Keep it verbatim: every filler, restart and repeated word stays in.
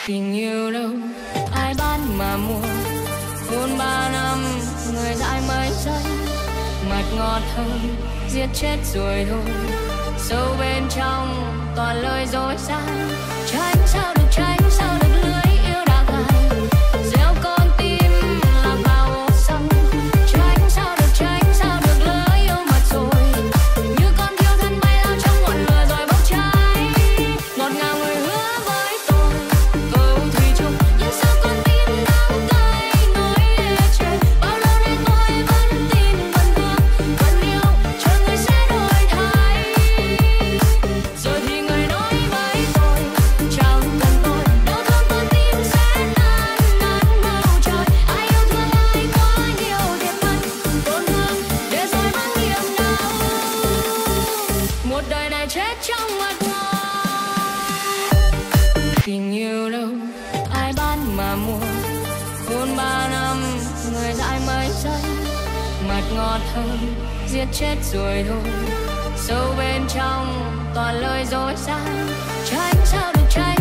Tình yêu đâu ai bán mà mua, hôn ba năm người dại mấy giây, mật ngọt hơn giết chết rồi thôi, sâu bên trong toàn lời dối gian. Tránh sao được, tránh sao được lưới yêu đã gài gieo con tim lạc vào hố sâu. Tránh sao được, tránh sao được lưới yêu mất rồi, như con thiêu thân bay lao trong ngọn lửa rồi bốc cháy. Ngọt ngào người hứa với tôi câu thủy chung, nhưng sao con tim đau cay nỗi ê chề. Bao lâu nay tôi vẫn tin vẫn thương vẫn yêu, chờ người sẽ đổi thay. Rồi thì người nói với tôi chẳng cần tôi, đau thương con tim sẽ nán nán bao trời. Ai yêu thương ai quá nhiều thiệt thân tổn thương, để rồi mang niềm đau một đời này chết trong mật ngọt. Tình yêu đâu ai bán mà mua, hôn ba năm người dại mấy giây, mật ngọt hơn giết chết rồi thôi, sâu bên trong toàn lời dối gian. Tránh sao được, tránh